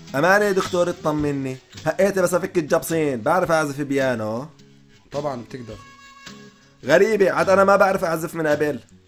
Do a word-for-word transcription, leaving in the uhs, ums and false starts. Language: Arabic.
أمانة يا دكتور اطمني، هقيتي بس أفك الجبصين، بعرف أعزف بيانو. طبعا بتقدر. غريبة عاد، أنا ما بعرف أعزف من قبل.